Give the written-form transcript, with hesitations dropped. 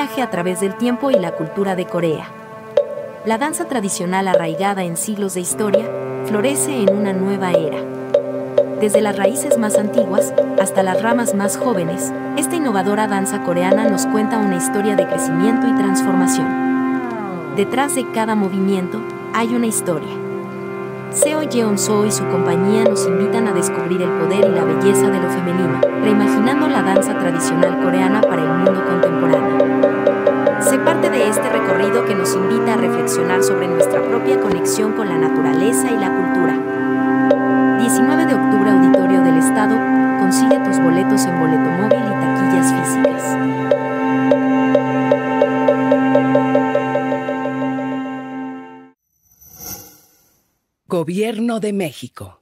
viaje a través del tiempo y la cultura de Corea. La danza tradicional arraigada en siglos de historia, florece en una nueva era. Desde las raíces más antiguas hasta las ramas más jóvenes, esta innovadora danza coreana nos cuenta una historia de crecimiento y transformación. Detrás de cada movimiento hay una historia. Seo Yeon-soo y su compañía nos invitan a descubrir el poder y la belleza de lo femenino, reimaginando la danza tradicional coreana para el mundo contemporáneo. Sé parte de este recorrido que nos invita a reflexionar sobre nuestra propia conexión con la naturaleza y la cultura. 19 de octubre, Auditorio del Estado. Consigue tus boletos en Boleto Móvil y taquillas físicas. Gobierno de México.